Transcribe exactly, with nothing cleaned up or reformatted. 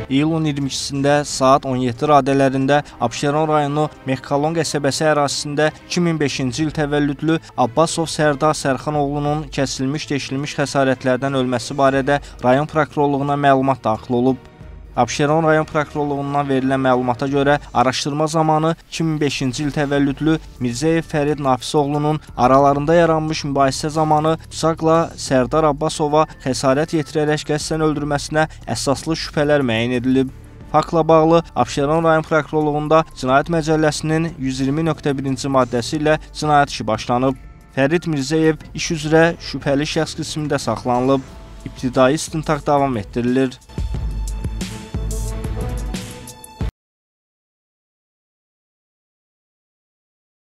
iyulun iyirmi ikisində saat on yeddi radələrində Abşeron rayonu Mexkalon qəsəbəsi ərazisində iki min beşinci il təvəllüdlü Abbasov Sərdar Sərxanoğlunun kəsilmiş, deşilmiş xəsarətlərdən ölməsi barədə rayon prokurorluğuna məlumat daxil olub. Abşeron rayon prokurorluğundan verilən məlumata görə araşdırma zamanı iki min beşinci il təvəllüdlü Mirzəyev Fərid Nafisoğlunun aralarında yaranmış mübahisə zamanı bıçaqla Sərdar Abbasova xəsarət yetirərək qəsdən öldürməsinə əsaslı şübhələr müəyyən edilib. Faktla bağlı Abşeron rayon prokurorluğunda Cinayət Məcəlləsinin yüz iyirmi nöqtə birinci maddəsi ilə cinayət işi başlanıb. Fərid Mirzəyev iş üzrə şübhəli şəxs qismində saxlanılıb. İbtidai istintaq davam etdirilir.